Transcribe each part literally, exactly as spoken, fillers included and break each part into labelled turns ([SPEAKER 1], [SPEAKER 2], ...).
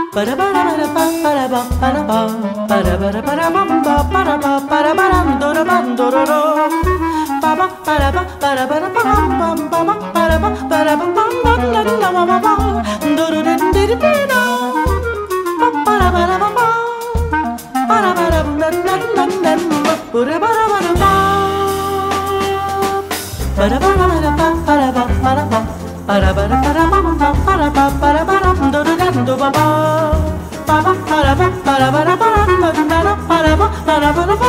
[SPEAKER 1] Para para para para para para para para para bamba para para para barandoro bandoro para para para para para bamba para para para bamba la la la la doro de de de para para bamba para para la la la la para para para para para para para para para para para bamba para para para doro dando bamba para para para para para para para para para para para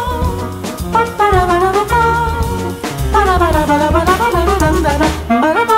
[SPEAKER 1] para